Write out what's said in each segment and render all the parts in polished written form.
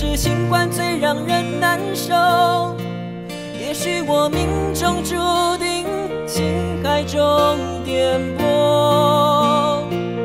是情关最让人难受。也许我命中注定情海中颠簸，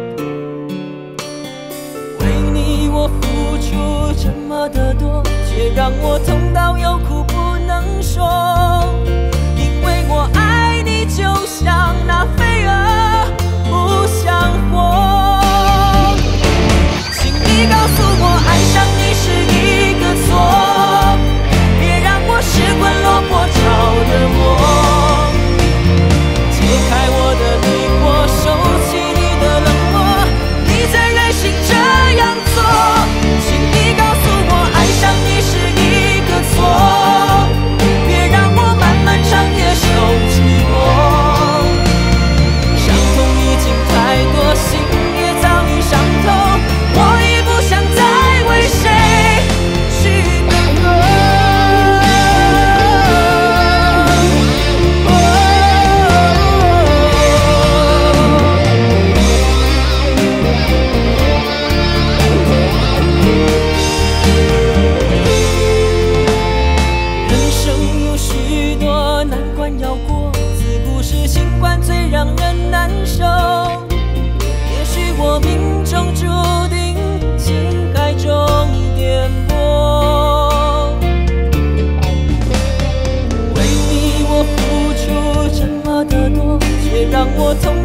为你我付出这么的多，却让我痛到有苦不能说。因为我爱你，就像那飞蛾不想活。请你告诉我，爱上你是一个错，别让我失魂落魄超越我。解开我的迷惑，收起你的冷漠，你最任性这样做。请你告诉我，爱上你是一个错，别让我漫漫长夜受寂寞。伤痛已经太多，心也早已伤透，我已不想再为谁去等候。人生有许多难关要过，自古是情关最让人难受。也许我命中注定情海中颠簸，为你我付出这么的多，却让我痛